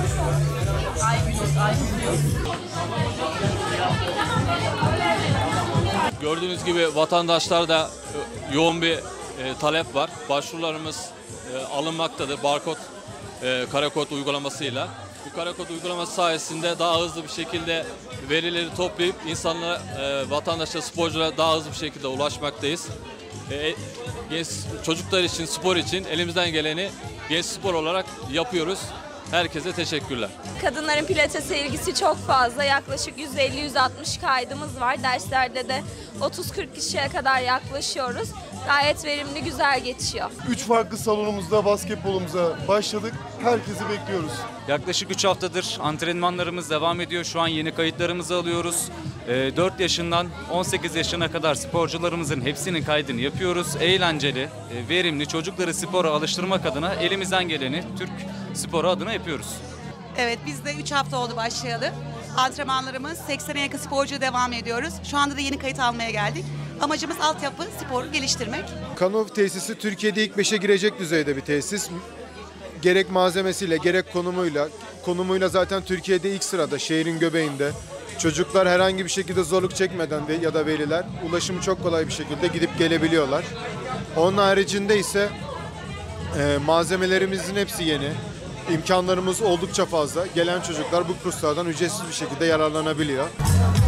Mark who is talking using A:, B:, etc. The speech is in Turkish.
A: Gördüğünüz gibi vatandaşlarda yoğun bir talep var. Başvurularımız alınmaktadır barkod, karakod uygulamasıyla. Bu karakod uygulaması sayesinde daha hızlı bir şekilde verileri toplayıp insanlara, vatandaşlara, sporculara daha hızlı bir şekilde ulaşmaktayız. Çocuklar için, spor için elimizden geleni Genç Spor olarak yapıyoruz. Herkese teşekkürler.
B: Kadınların pilatese ilgisi çok fazla. Yaklaşık 150-160 kaydımız var. Derslerde de 30-40 kişiye kadar yaklaşıyoruz. Gayet verimli, güzel geçiyor.
C: 3 farklı salonumuzda basketbolumuza başladık. Herkesi bekliyoruz.
D: Yaklaşık 3 haftadır antrenmanlarımız devam ediyor. Şu an yeni kayıtlarımızı alıyoruz. 4 yaşından 18 yaşına kadar sporcularımızın hepsinin kaydını yapıyoruz. Eğlenceli, verimli, çocukları spora alıştırmak adına elimizden geleni Türk sporu adına yapıyoruz.
E: Evet, biz de 3 hafta oldu başlayalı. Antrenmanlarımız 80'e yakın sporcu devam ediyoruz. Şu anda da yeni kayıt almaya geldik. Amacımız altyapı sporu geliştirmek.
C: Kanov tesisi Türkiye'de ilk 5'e girecek düzeyde bir tesis. Gerek malzemesiyle gerek konumuyla zaten Türkiye'de ilk sırada, şehrin göbeğinde. Çocuklar herhangi bir şekilde zorluk çekmeden de ya da veliler ulaşımı çok kolay bir şekilde gidip gelebiliyorlar. Onun haricinde ise malzemelerimizin hepsi yeni. İmkanlarımız oldukça fazla. Gelen çocuklar bu kurslardan ücretsiz bir şekilde yararlanabiliyor.